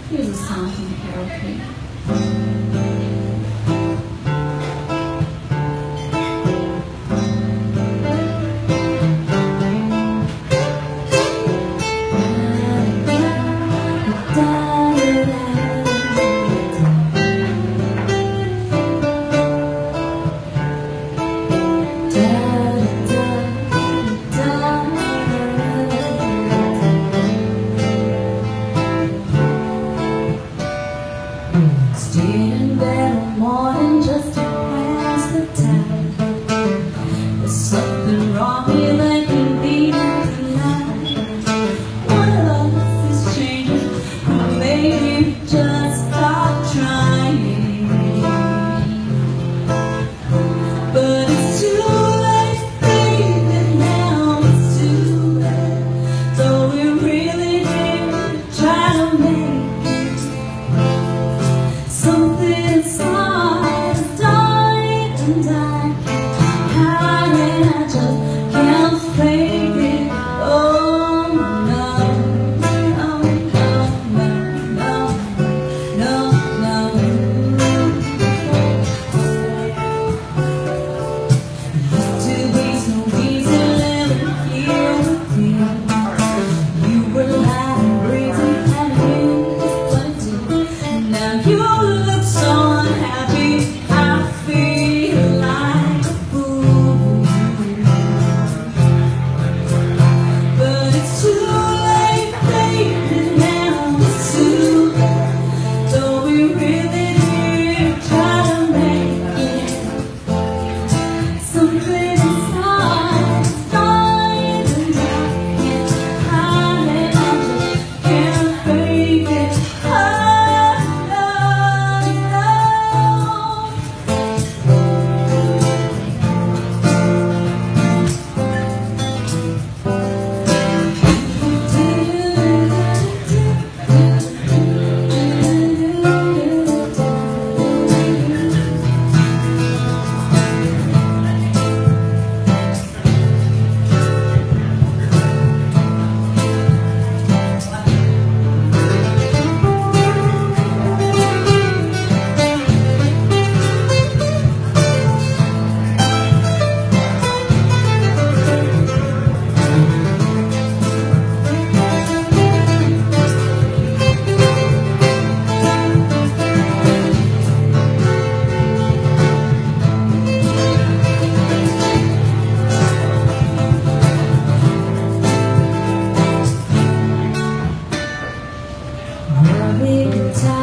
Here's a song from karaoke. Stayed in bed all morning just to pass the time. There's something wrong with like you need tonight. What else is changing? Maybe just stop trying. But it's too late, baby, now it's too late. Though we really need to try to make something inside is dying and I can't hide it, I just can't fake it. Oh no, no, no, no, no, no, no. Used to be so easy living here with you. You were lying, crazy, and you was plenty. Now you look so unhappy, I feel like a fool. But it's too late, baby, now it's too late. Though we really did try to make it, something inside is dying and I can't hide it, I just can't fake it. Oh, no, no. I'll be tired.